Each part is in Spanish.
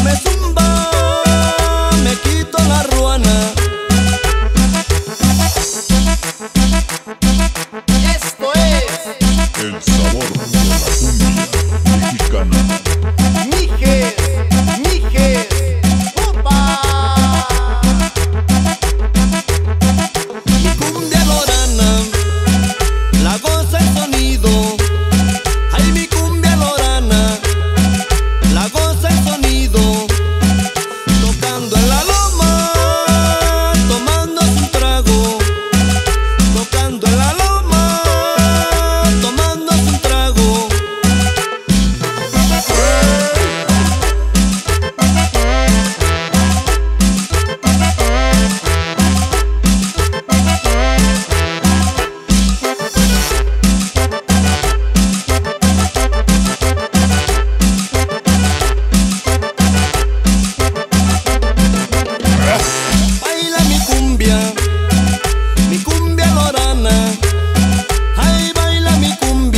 me zumba, me quito la ruana. Esto es el sabor de la cumbia mexicana. Mijes, Mijes, ¡opa! Mi cumbia lorana la goza el sonido. Ay, mi cumbia lorana la goza el sonido. Tocando en la loma, tomándose un trago. Tocando en la loma, tomándose un trago. Baila mi cumbia lorana. Ay, baila mi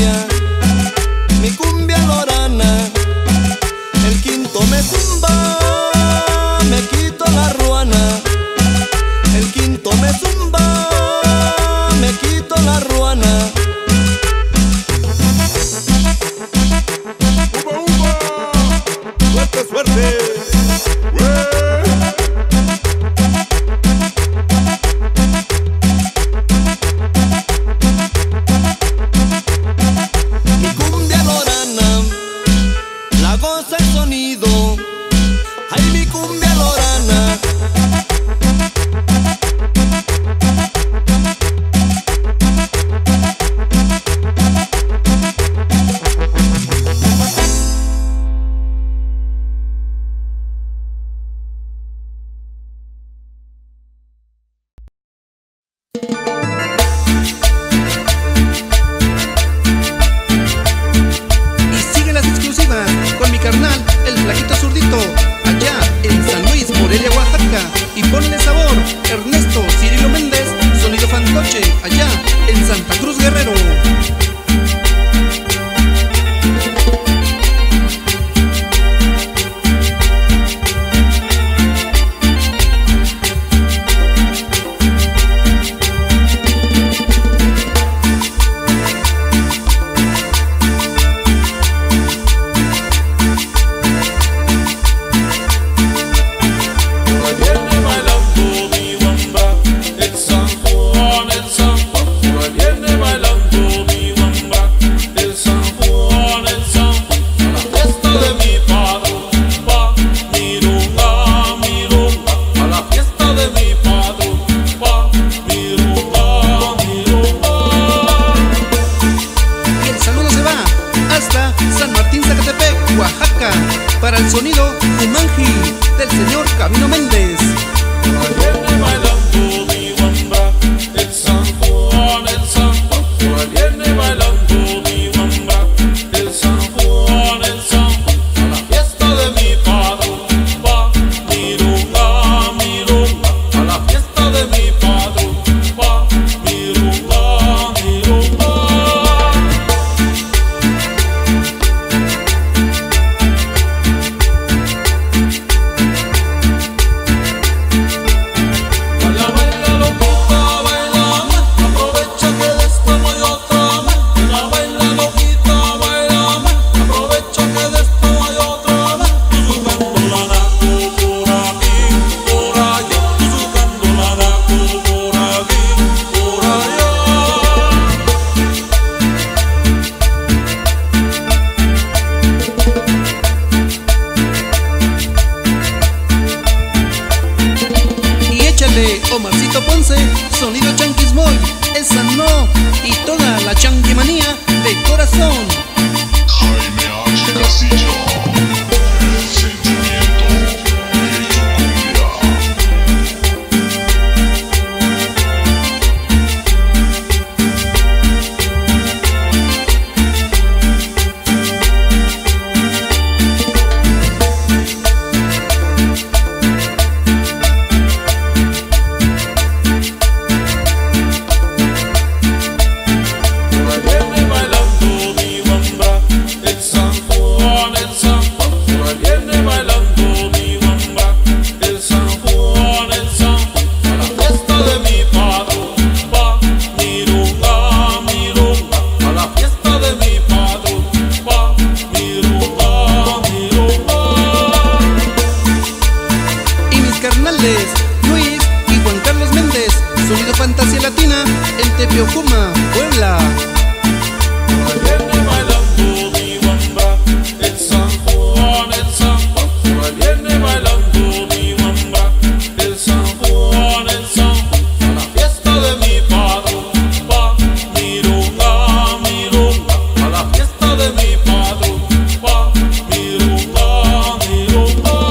cumbia lorana. El quinto me zumba, me quito la ruana. El quinto me zumba, me quito la ruana. ¡Uba, uba! ¡Suerte, suerte! Mi cumbia lorana la goza el sonido. Ay, mi cumbia lorana. Y sigue las exclusivas con mi carnal, el flaquito zurdito, allá en San Luis, Morelia, Oaxaca. Y ponle sabor, Ernesto Cirilo Méndez, sonido fantoche, allá en Santa Cruz, Guerrero. Viene bailando mi bamba, el San Juan, el San Juan. Viene bailando mi bamba, el San Juan, el San Juan. A la fiesta de mi padre, va milonga, milonga. A la fiesta de mi padre, va milonga, milonga. Y el saludo se va hasta San Martín, Zacatepec, Oaxaca, para el sonido Humanji del señor Camino Méndez. Viene bailando mi bamba, el San Juan, el San Juan. Viene bailando mi bamba, el San Juan, el San Juan. A la fiesta de mi padre, va milonga, milonga. A la fiesta de mi padre, va milonga, milonga. Baila, baila, loquita, bailame, aprovecha que de esto no hay otra más. Baila, baila, loquita, bailame, aprovecha que de esto no hay otra más. Tú sacando la naco por aquí, por allá. Tú sacando la naco por aquí, por allá. Y échale Omarcito Ponce, sonido Chanquismoy, esa no, y toda la chanquimanía de corazón. Jaime H. Casillo. El sentimiento hecho cumbia. Viene bailando mi bamba. Morales, Luis y Juan Carlos Méndez. Sonido Fantasía Latina en Tepeocuma, Puebla. Viene bailando mi guambra, el San Juan, el San Juan. Por ahí viene bailando mi guambra, el San Juan, el San Juan. A la fiesta de mi padre, pa, milonga, milonga. A la fiesta de mi padre, pa, milonga, milonga.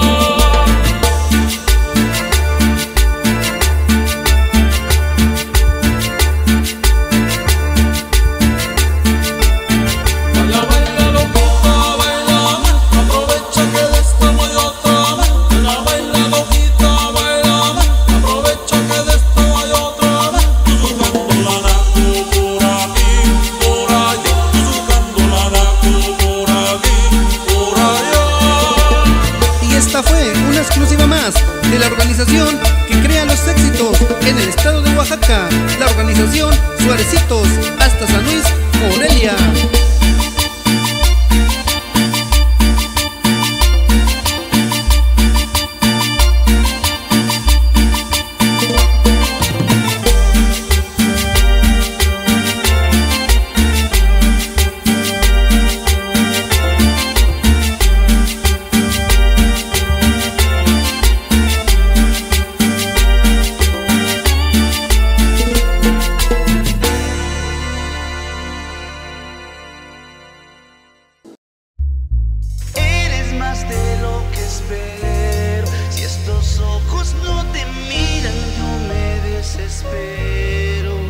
Baila, baila, loquita, bailame, aprovecha que de esta no hay otra vez. Baila, baila, loquita, bailame, aprovecha que de esta no hay otra vez. Tú sacando la naco por aquí, por allá. Tú sacando la naco por aquí, por allá. Y esta fue una exclusiva más de la organización que crea los éxitos en el estado de Oaxaca, la organización Suarecitos, hasta San Luis, Morelia. Eres más de lo que espero. Si estos ojos no te miran, yo me desespero.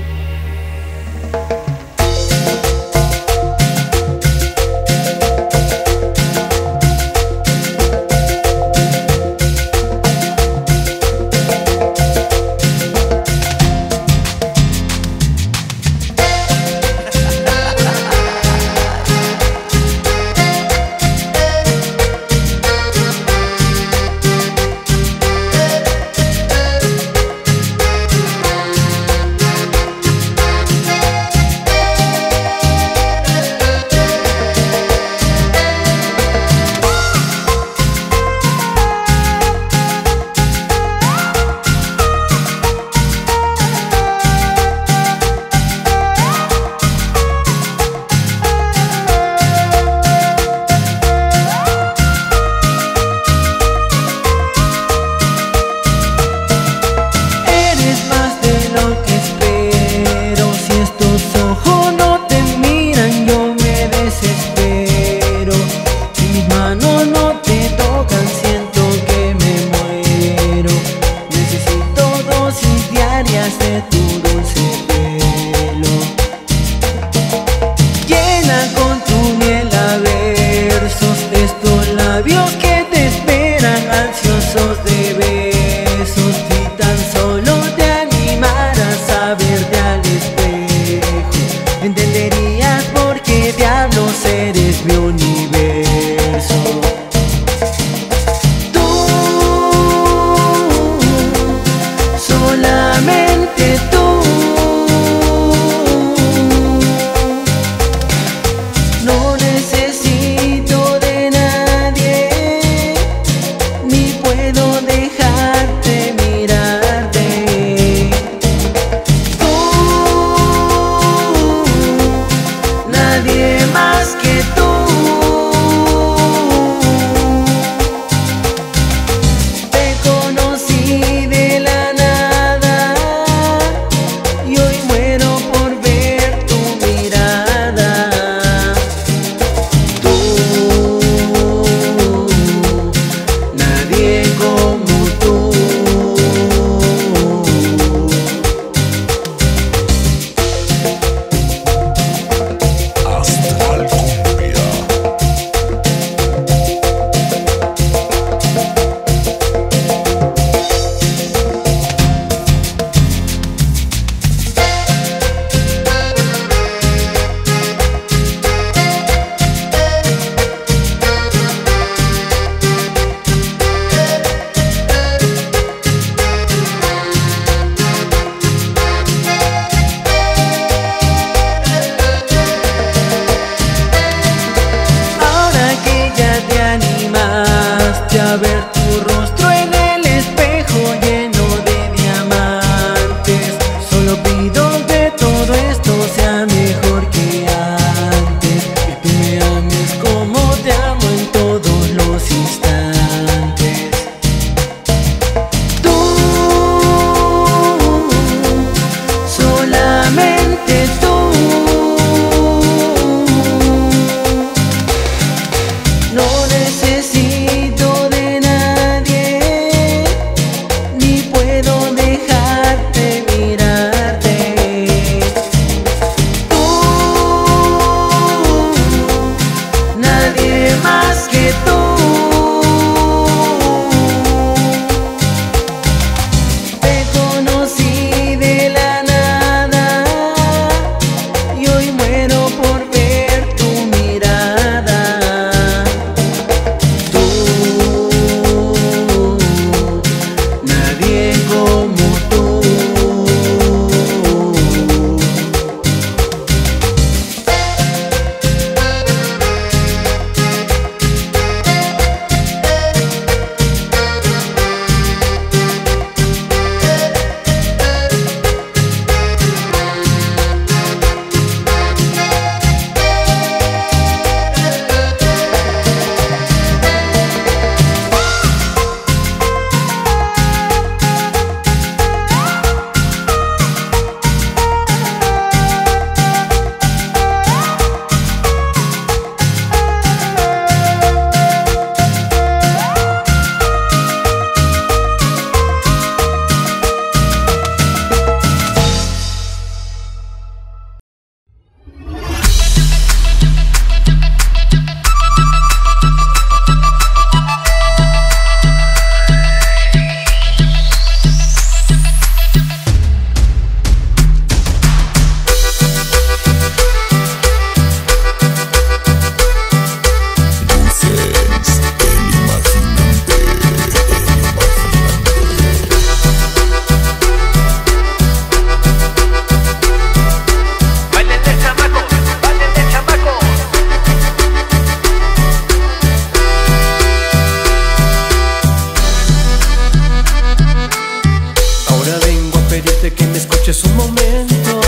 pedirte que me escuches un momento.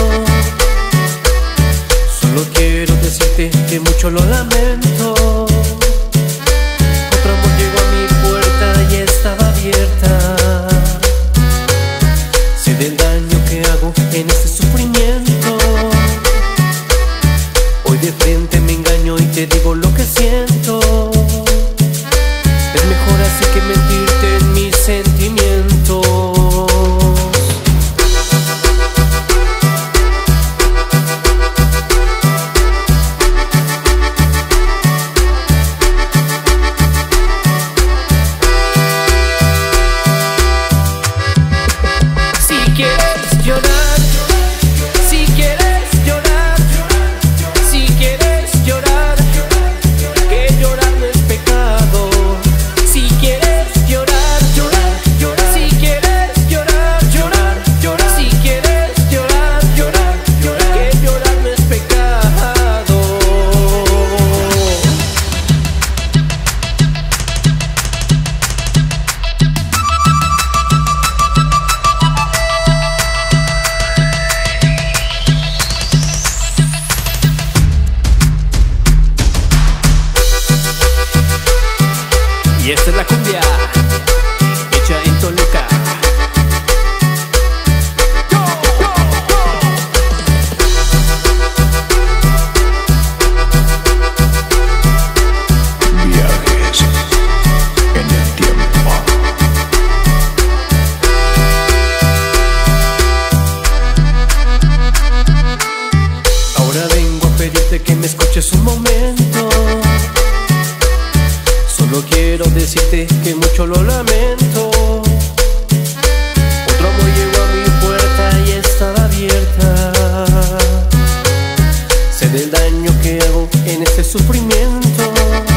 Solo quiero decirte que mucho lo lamento. Otro amor llegó a mi puerta y estaba abierta. Sé del daño que hago en este sufrimiento. Hoy de frente me engaño y te digo lo que siento. Es mejor así que mentirte en mis sentimientos. Y esta es la cumbia hecha en Toluca. Viajes en el tiempo. Ahora vengo a pedirte que me escuches un momento. Solo quiero decirte que mucho lo lamento. Otro amor llegó a mi puerta y estaba abierta. Sé del daño que hago en este sufrimiento.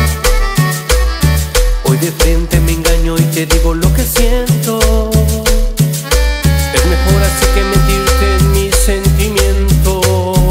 Hoy de frente me engaño y te digo lo que siento. Es mejor así que mentirte en mis sentimientos.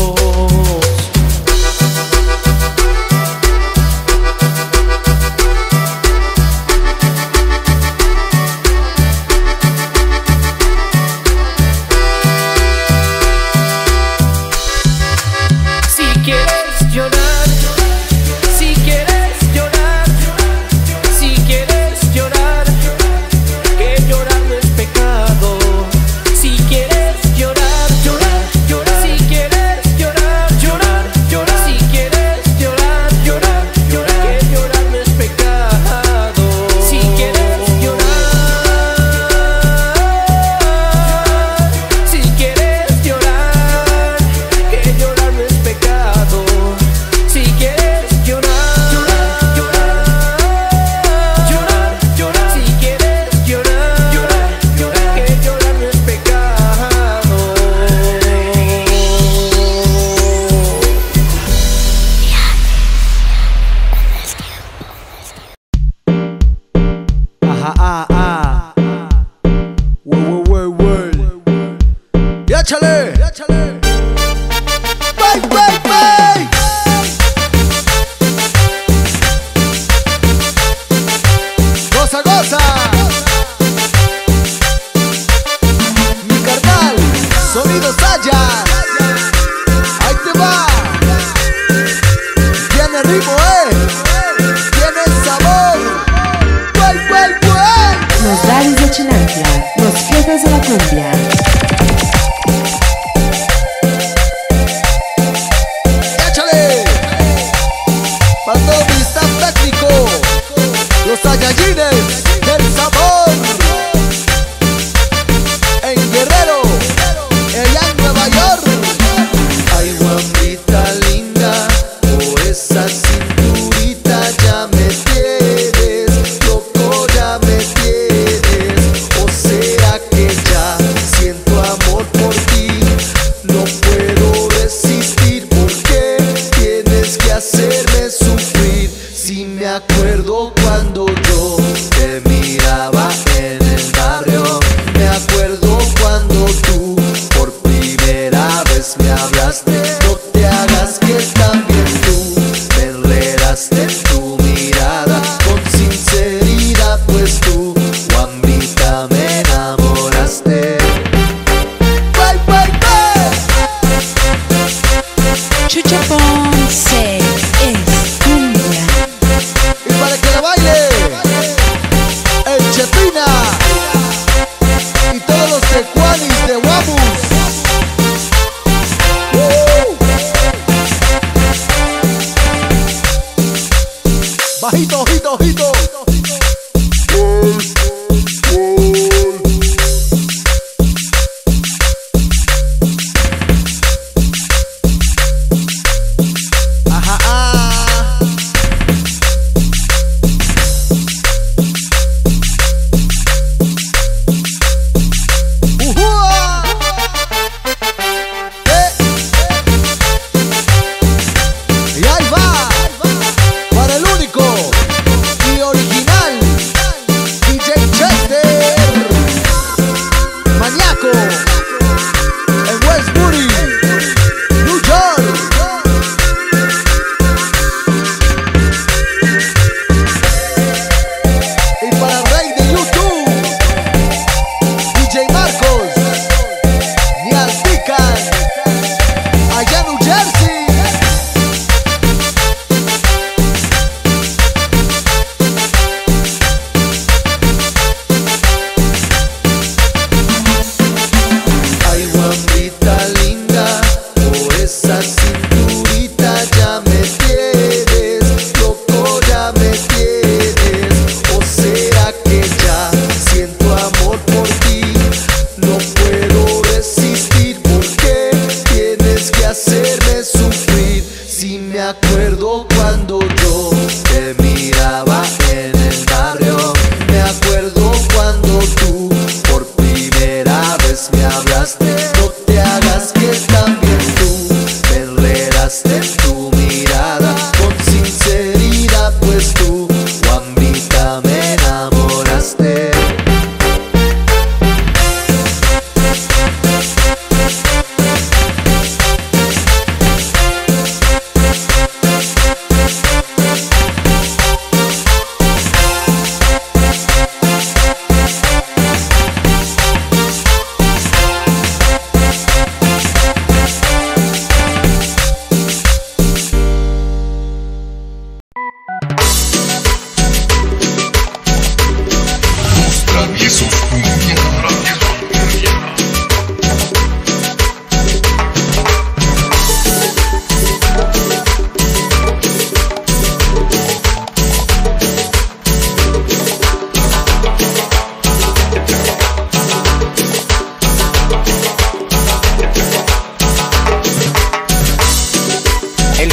¡Échale! ¡Bay, bay, bay! ¡Goza, goza! Mi carnal, sonido Saya. Ahí te va. Tiene ritmo, tiene sabor. ¡Bay, bay, bay! Los Daddies de Chilanquia, los jefes de la cumbia. Para todo mi staff técnico, los Saiyajines del sabor. En Guerrero, allá en Nueva York. Ay, guambita linda, oh, esa cinturita ya me tienes, loco ya me tienes. O sea que ya siento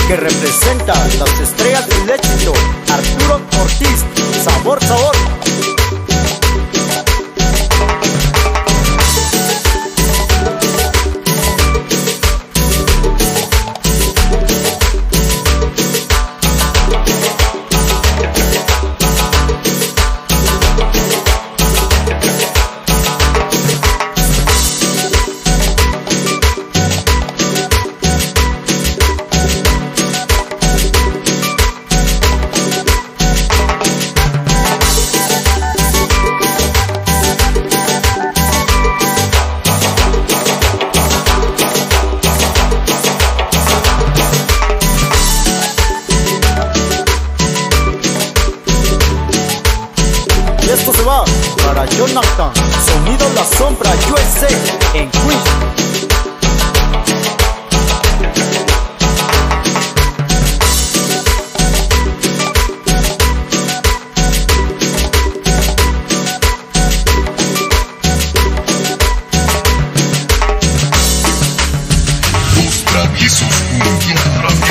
que representa las estrellas del éxito, Arturo Ortiz, Sabor, Sabor. Y esto se va para Jonathan, Sonido La Sombra USA en Queens. Los traviesos cumbia.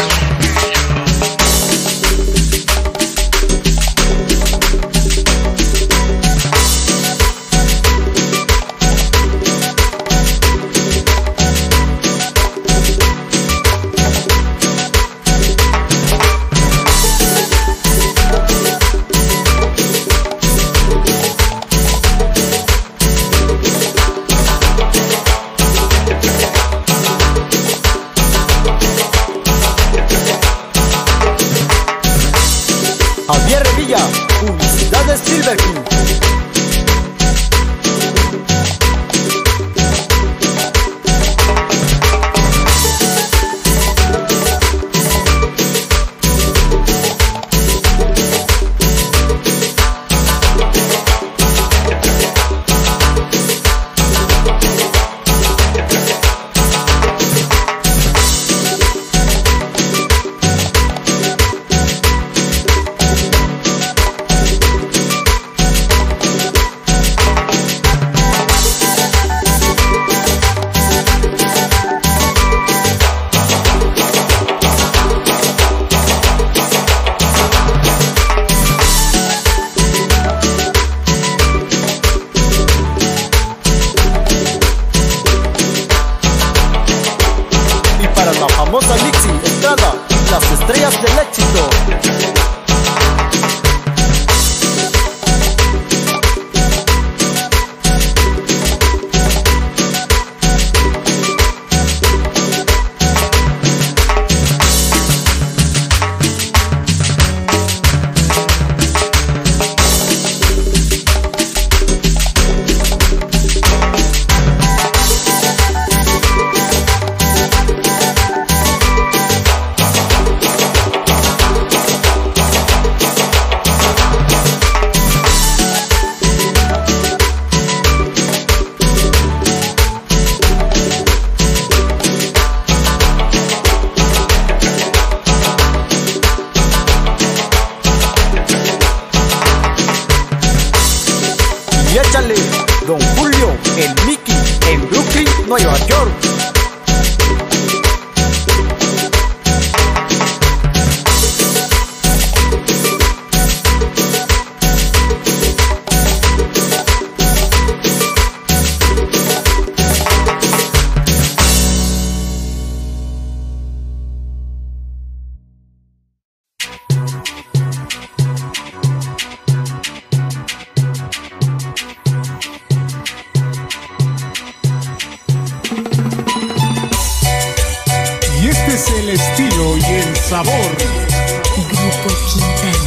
Javier Revilla, Publicidades Silver King. Para la famosa Lixi Estrada, las estrellas del éxito. Y échale, Don Julio, el Mickey, en Brooklyn, Nueva York. Y este es el estilo y el sabor. Grupo Quintana.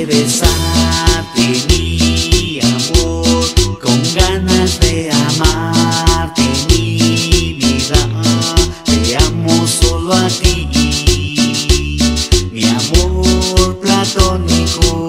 de besarte, mi amor, con ganas de amarte, mi vida. Te amo solo a ti, mi amor platónico.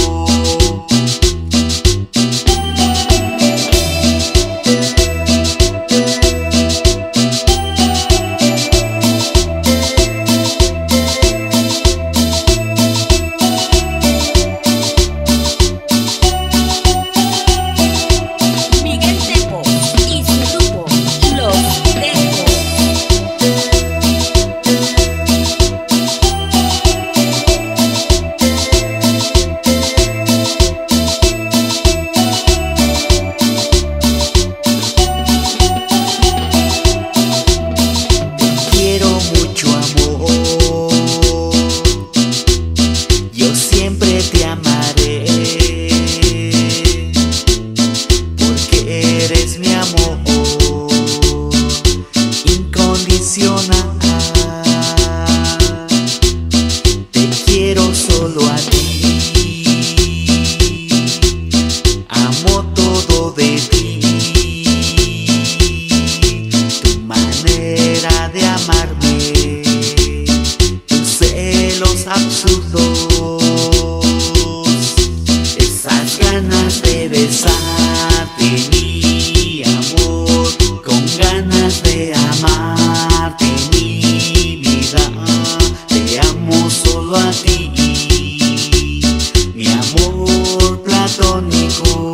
Te quiero solo a ti, amo todo de ti, tu manera de amarme, tus celos absurdos, esas ganas de besarte, mi amor, con ganas de amarte, mi vida. Te amo solo a ti, mi amor platónico.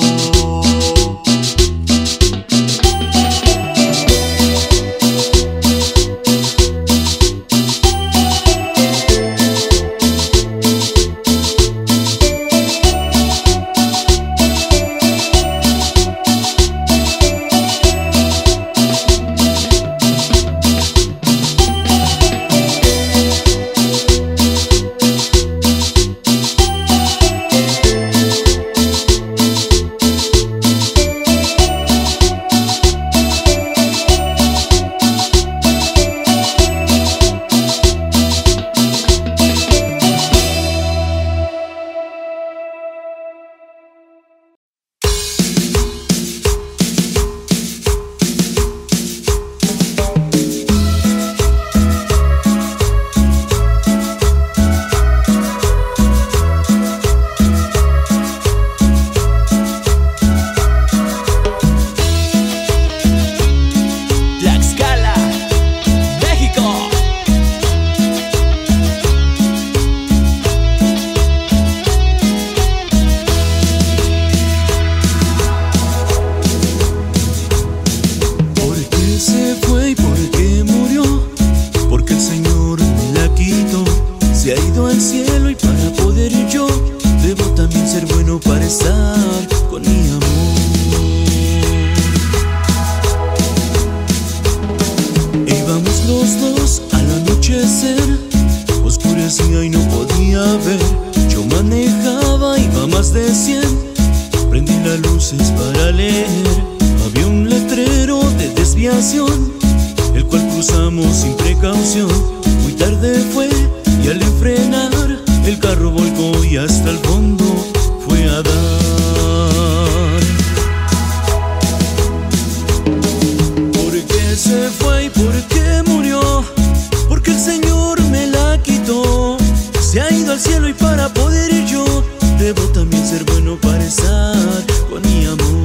Se ha ido al cielo y para poder ir yo debo también ser bueno para estar con mi amor. Íbamos los dos al anochecer, oscurecía y no podía ver. Yo manejaba, iba más de 100, prendí las luces para leer. Había un letrero de desviación, el cual cruzamos sin precaución. Muy tarde fue y al frenar el carro volcó y hasta el fondo fue a dar. ¿Por qué se fue y por qué murió? Porque el Señor me la quitó. Se ha ido al cielo y para poder ir yo debo también ser bueno para estar con mi amor.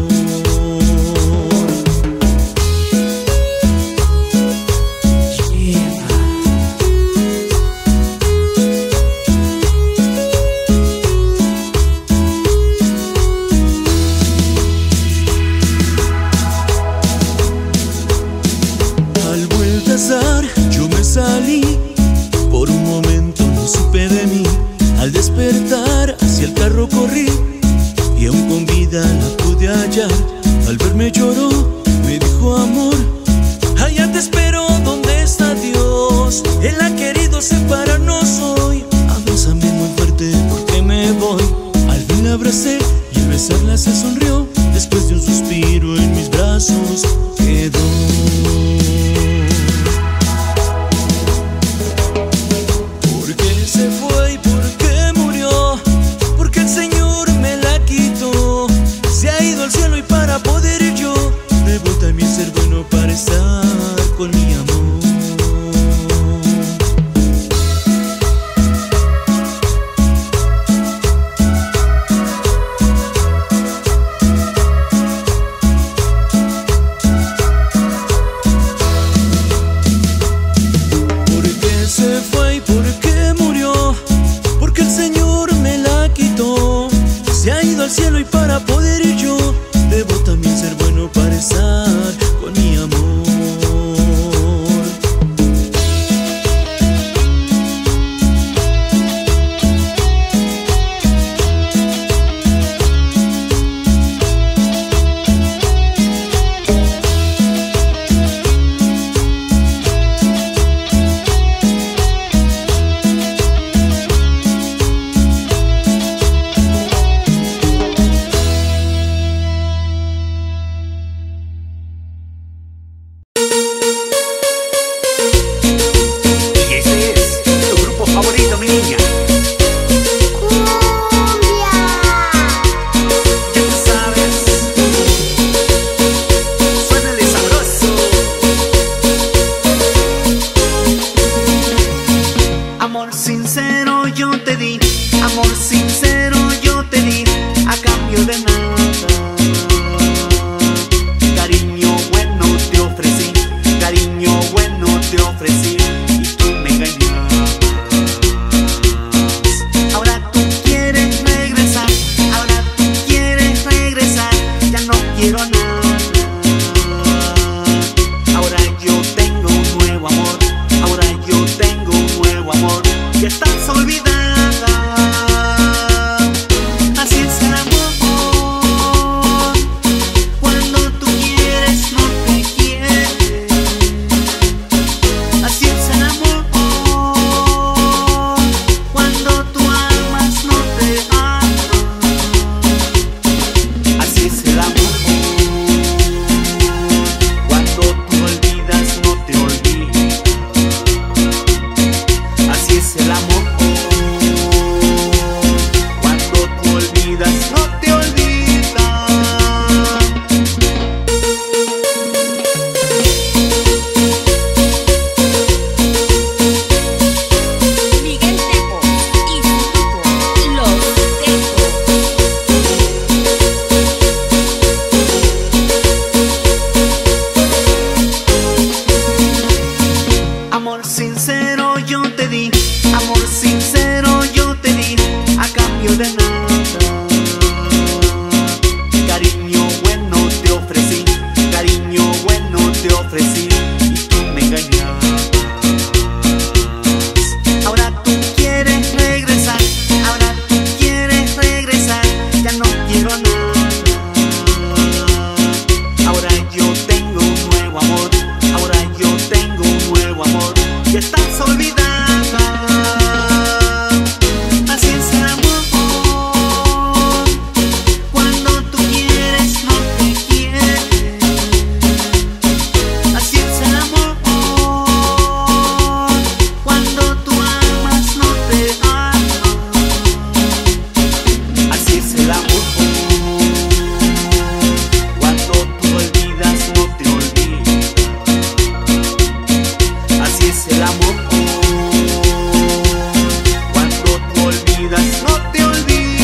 Yo me salí, por un momento no supe de mí. Al despertar hacia el carro corrí y aún con vida la pude hallar. Al verme lloró, me dijo amor, allá te espero donde está Dios. Él ha querido separarnos hoy. Abrázame muy fuerte porque me voy. Al fin la abracé y al besarla se sonrió. Después de un suspiro en mis brazos quedó. Se fue y por qué murió, porque el sincero yo te di a cambio de nada. Cariño bueno te ofrecí, cariño bueno te ofrecí y tú me engañabas. Ahora tú quieres regresar, ahora tú quieres regresar, ya no quiero nada. Ahora yo tengo un nuevo amor, ahora yo tengo un nuevo amor y estás olvidada. Así es el amor, cuando tú quieres no te quieres. Así es el amor, cuando tú amas no te amas. Así es el amor, cuando tú olvidas no te olvidas. Así es el amor, cuando tú olvidas no te olvidas. Miguel Tepo y su grupo Los Tepos. Amor sincero yo te di, amor sincero yo te di a cambio de nada. Cariño bueno te ofrecí, cariño bueno te ofrecí y tú me engañabas. Ahora tú quieres regresar, ahora tú quieres regresar, ya no quiero nada. Ahora yo tengo un nuevo amor, ahora yo tengo un nuevo amor y estás olvidada. Así es el amor, cuando tú quieres no te quieres. Así es el amor, cuando tú amas no te amas. Así es el amor, cuando tú olvidas no te olvidas. Así es el amor, cuando tú olvidas no te olvidas.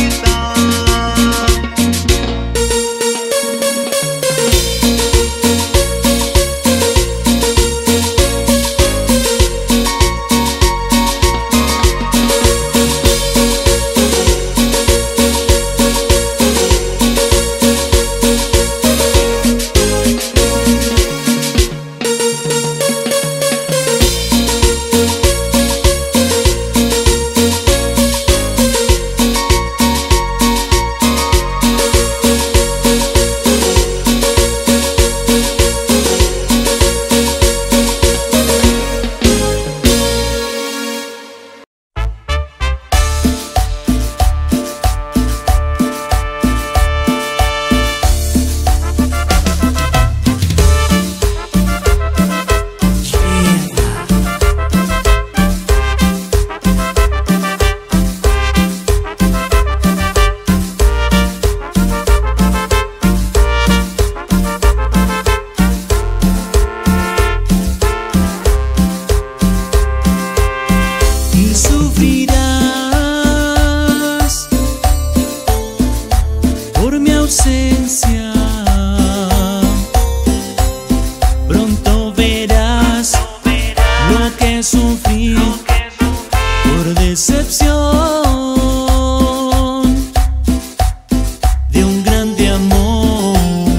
Y sufrirás por mi ausencia. Pronto verás lo que sufrí por decepción de un grande amor.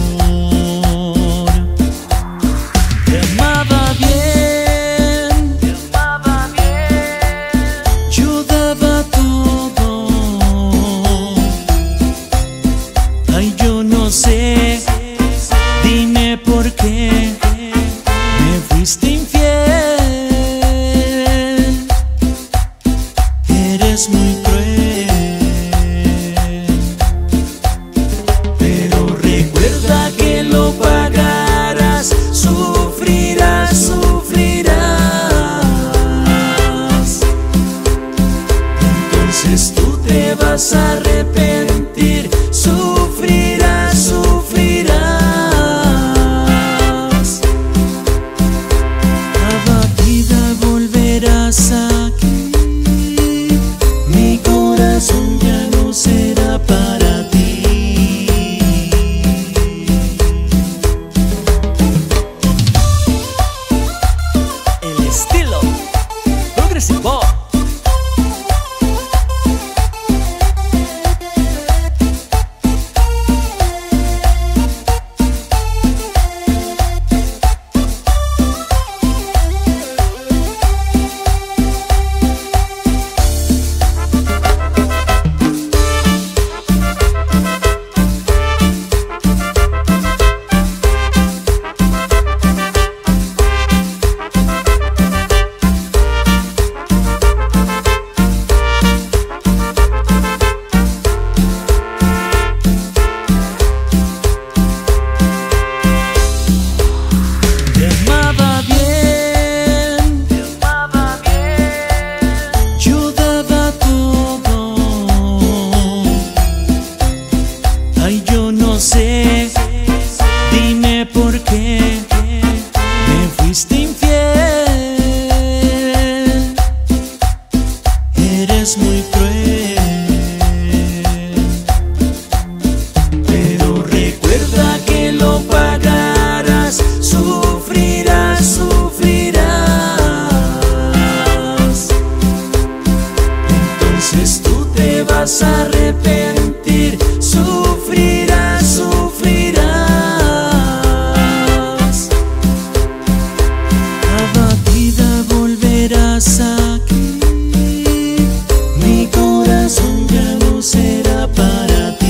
Te amaba bien, yo daba todo. Ay, yo no sé, dime por qué me fuiste infiel. Eres muy cruel, pero recuerda que lo pagarás. Sufrirás, sufrirás. Entonces tú te vas a arrepentir. Sufrirás, sufrirás. Cada vida volverás aquí. Mi corazón ya no a arrepentir, sufrirás, sufrirás. Abatida volverás aquí, mi corazón ya no será para ti.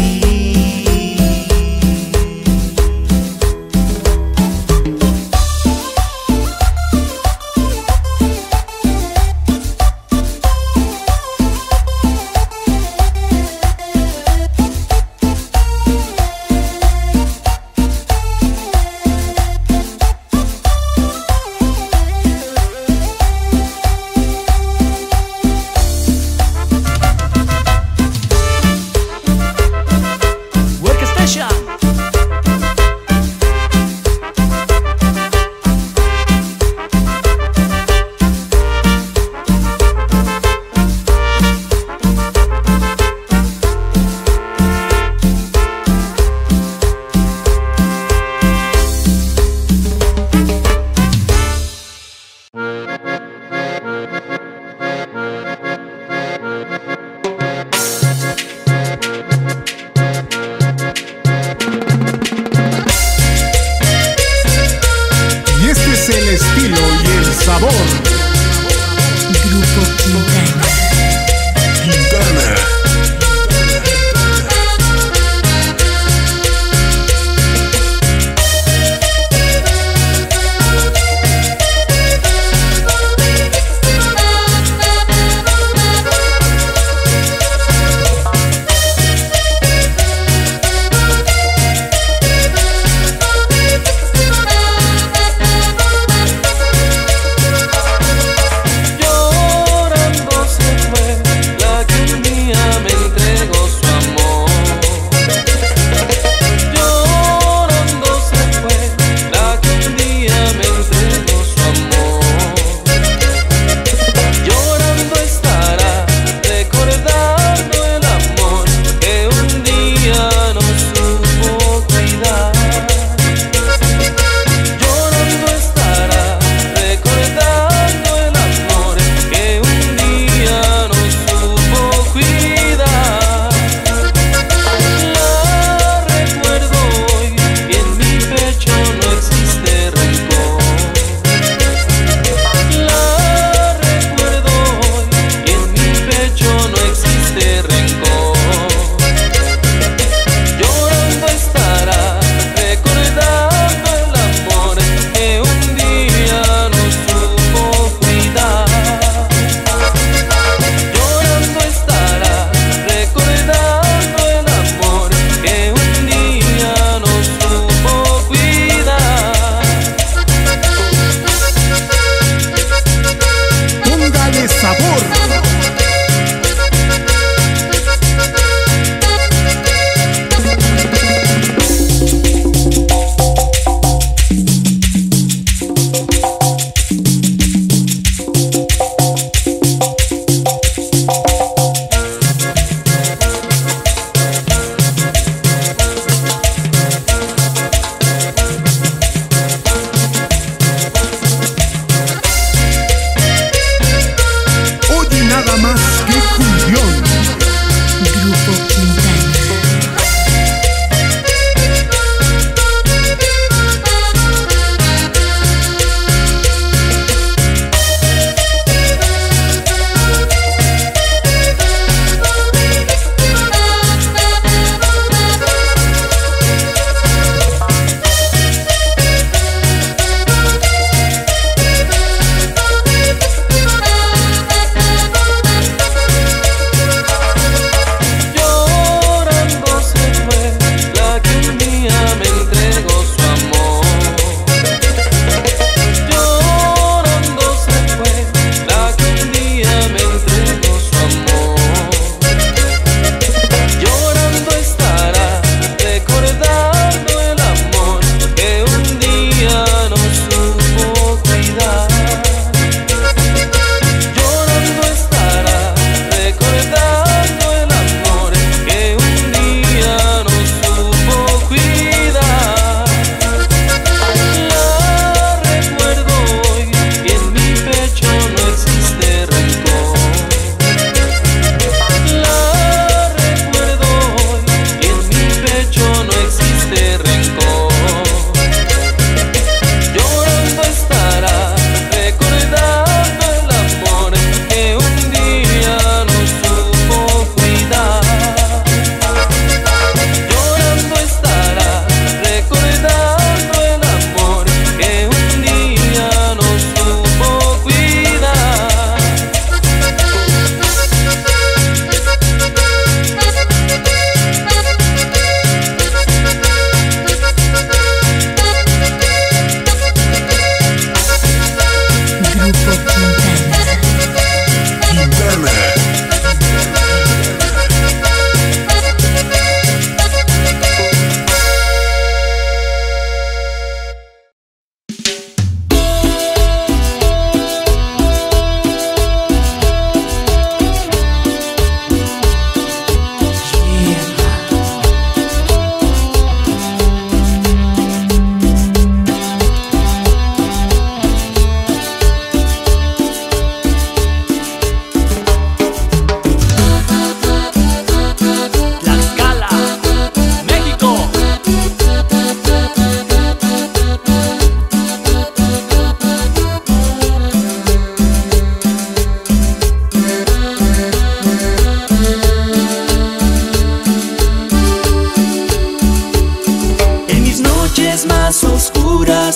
noches más oscuras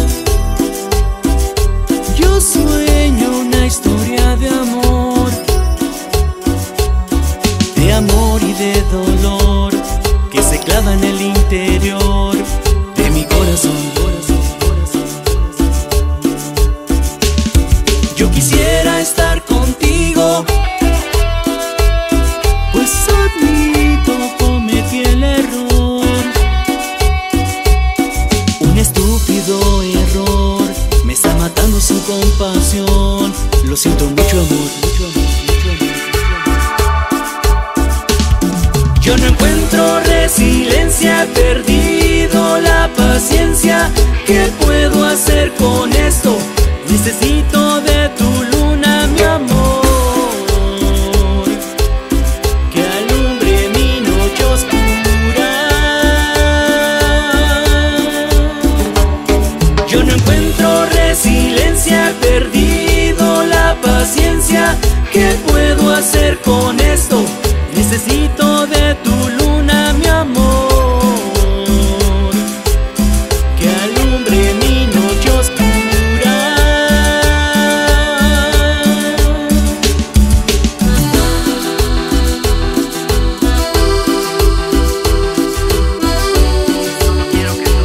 yo sueño una historia de amor y de dolor que se clava en el interior de mi corazón. Yo quisiera estar contigo, pues admito cometí el error, un estúpido error, me está matando sin compasión. Lo siento mucho, amor, mucho amor, mucho amor. Yo no encuentro resiliencia, he perdido la paciencia. ¿Qué puedo hacer con esto? Necesito de tu luna, mi amor, que alumbre mi noche oscura. Yo no encuentro resiliencia, he perdido la paciencia. ¿Qué puedo hacer con esto? Necesito de tu luna, mi amor, que alumbre mi noche oscura. Solo quiero que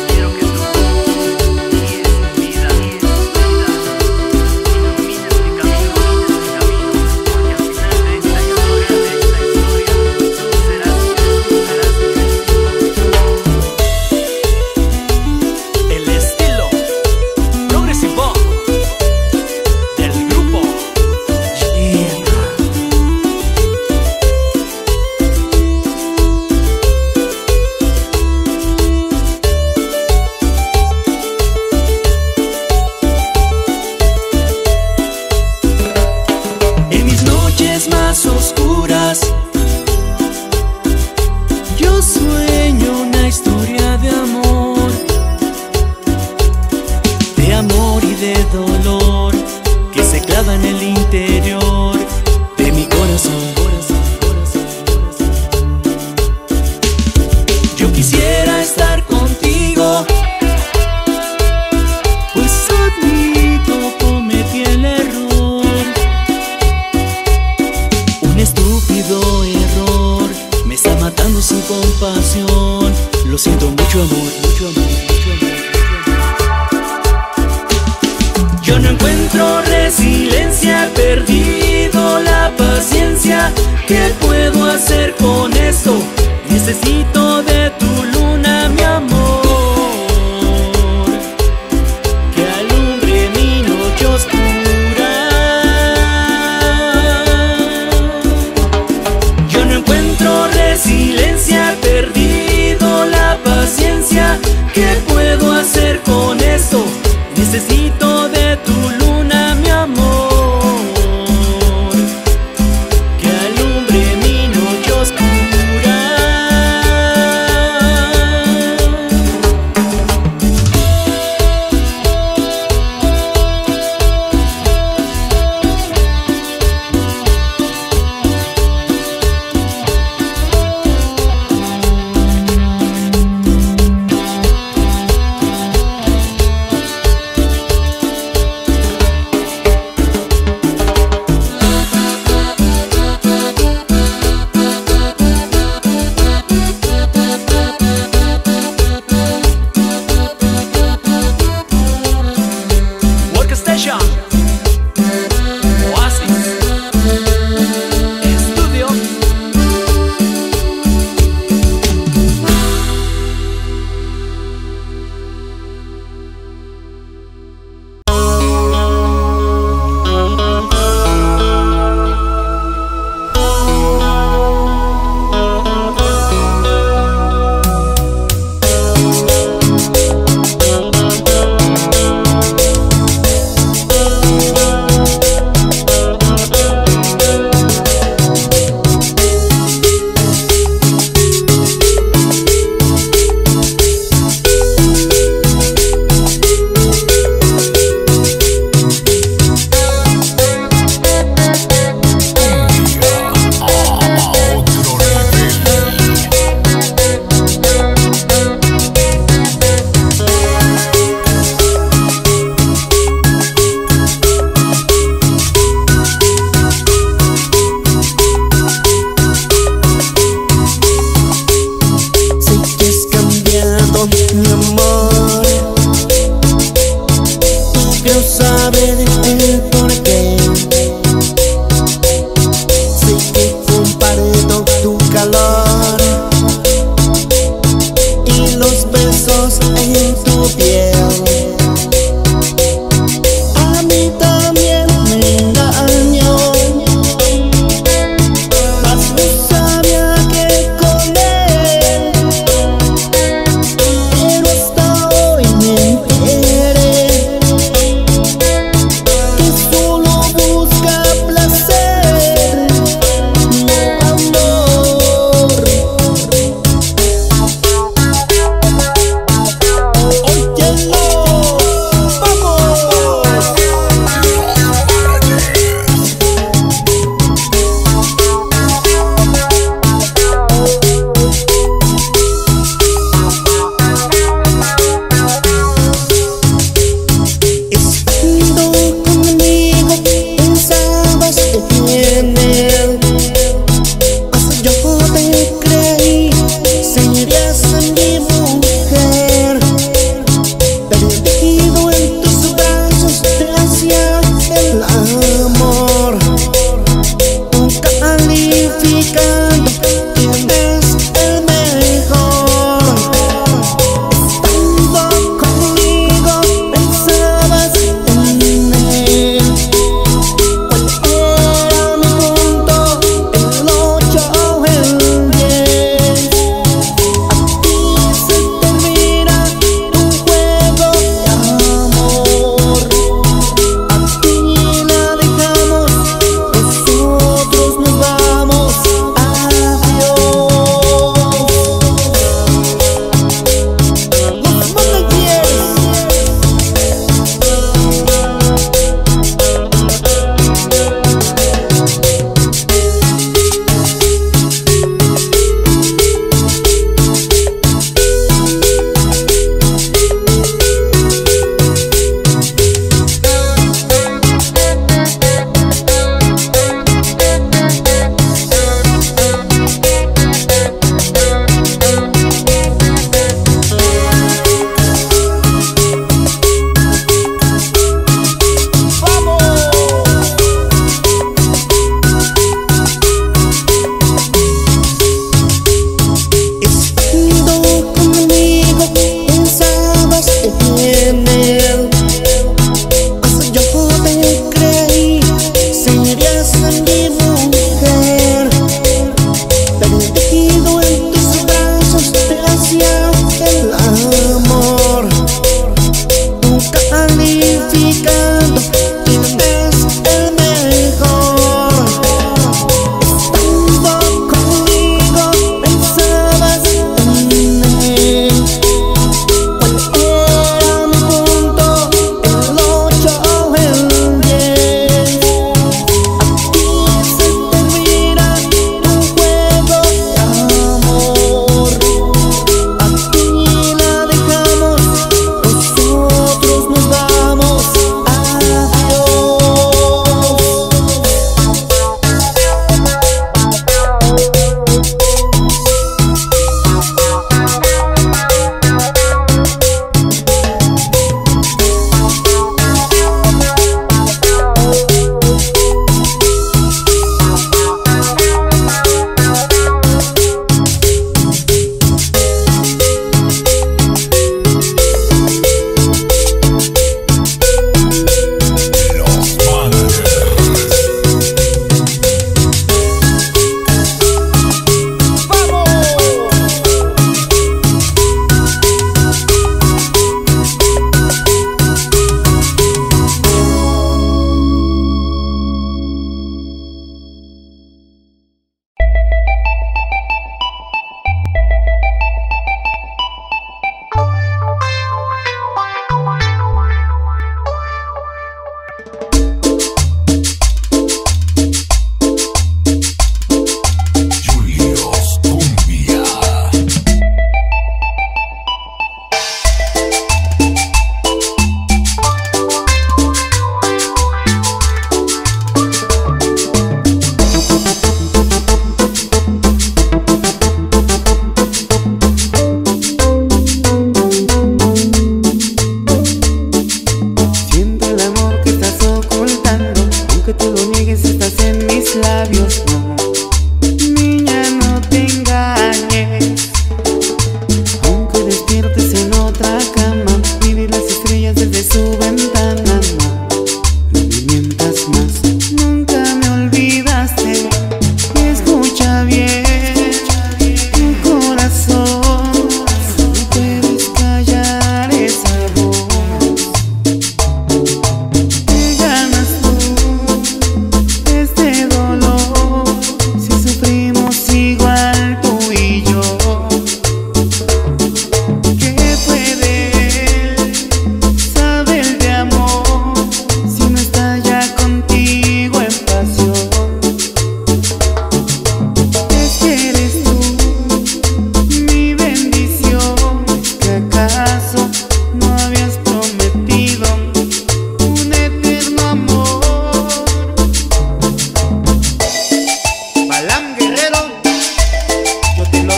tú guíes mi vida, ilumines mi camino, porque al final de esta historia tú serás El estilo progresivo del grupo En mis noches más oscuras yo sueño una historia de amor y de dolor que se clava en el interior de mi corazón. Yo quisiera estar contigo, pues admito cometí el error, un estúpido error, me está matando sin compasión. Lo siento mucho, amor, mucho amor, mucho amor. Yo no encuentro resiliencia, he perdido la paciencia. ¿Qué puedo hacer con esto? Necesito de tu luna, mi amor, que alumbre mi noche oscura. Yo no encuentro resiliencia, he perdido la paciencia. ¿Qué puedo hacer con esto? Necesito de tu luna, mi amor, que alumbre mi noche oscura.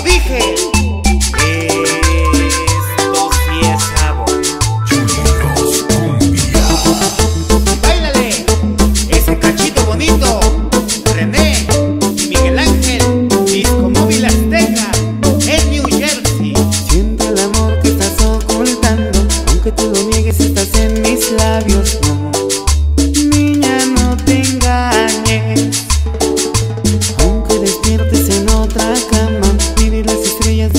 dije. Esto sí es sabor. Chulitos Cumbia. Báilale ese cachito bonito. René y Miguel Ángel, Disco Móvil Azteca en New Jersey. Siento el amor que estás ocultando, aunque tú lo niegues, estás en mis labios, no. Niña, no te engañes, aunque despiertes en otra cama, mire las estrellas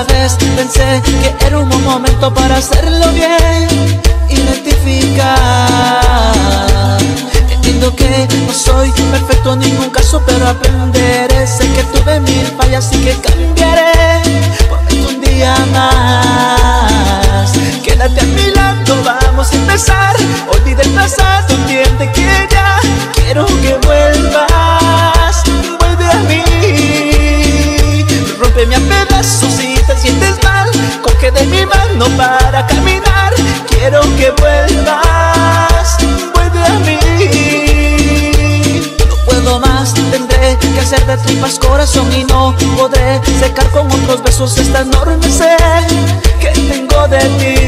una vez pensé que era un buen momento para hacerlo bien y rectificar. Entiendo que no soy perfecto en ningún caso, pero aprenderé. Sé que tuve mil fallas y que cambiaré. Prometo un día más. Quédate a mi lado, vamos a empezar. Olvida el pasado, entiende que ya quiero que vuelvas. Vuelve a mí. Rómpeme a pedazos si te sientes mal. Coge de mi mano para caminar. Quiero que vuelvas. Vuelve a mí. No puedo más, tendré que hacer de tripas corazón y no podré secar con otros besos esta enorme sed que tengo de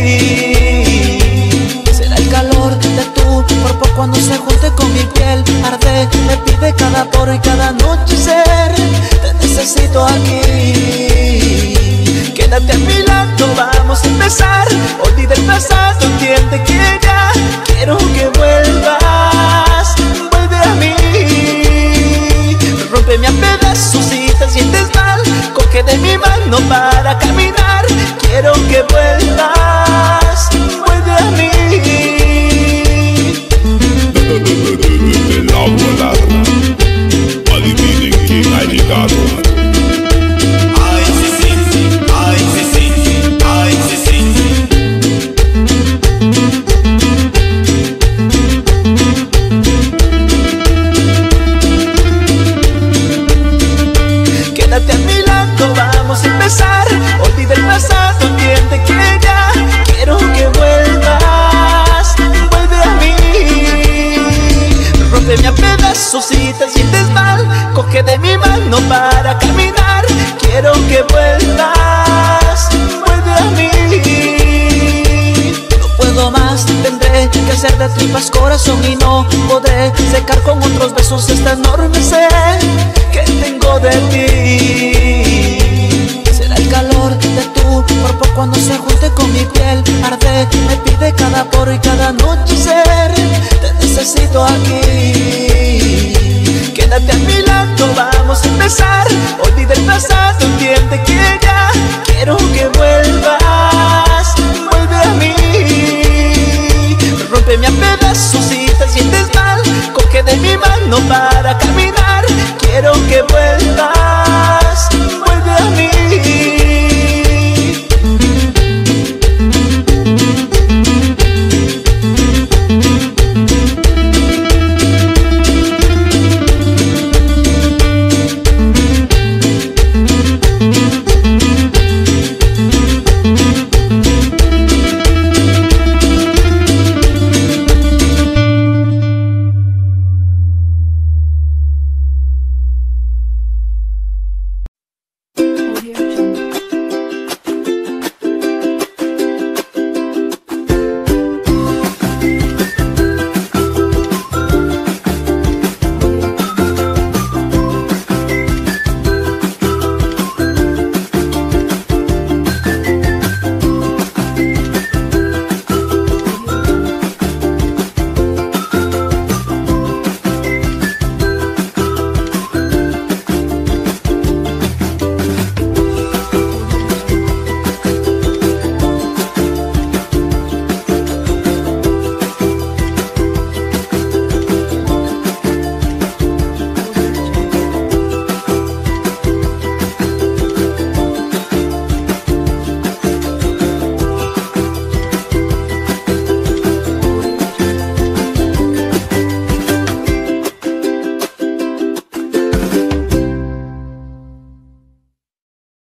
ti. Será el calor de tu cuerpo cuando se junte con mi piel. Arde, me pide cada poro y cada anochecer. Te necesito aquí. Quédate a mi lado, vamos a empezar. Olvida el pasado, entiende que ya quiero que vuelvas. Vuelve a mí. Rómpeme a pedazos si te sientes mal. Coge de mi mano para caminar. Quiero que vuelvas. Vuelve a mí. La volada. Adivinen quién ha llegado. Ay, sí, sí, ay, sí, sí, ay, sí, sí. Quédate a mi lado, vamos a empezar. Olvida el pasado, entiende que ya quiero que vuelvas. Vuelve a mí. Rómpeme a pedazos si te sientes mal. Coge de mi mano para caminar. Quiero que vuelvas. Vuelve a mí. No puedo más, tendré que hacer de tripas corazón y no podré secar con otros besos esta enorme sed que tengo de ti. Será el calor de tu cuerpo cuando se junte con mi piel. Arde, me pide cada poro y cada anochecer. Te necesito aquí. Quédate a mi lado, vamos a empezar. Olvida el pasado, entiende que ya quiero que vuelvas. Vuelve a mí. Rómpeme a pedazos si te sientes mal. Coge de mi mano para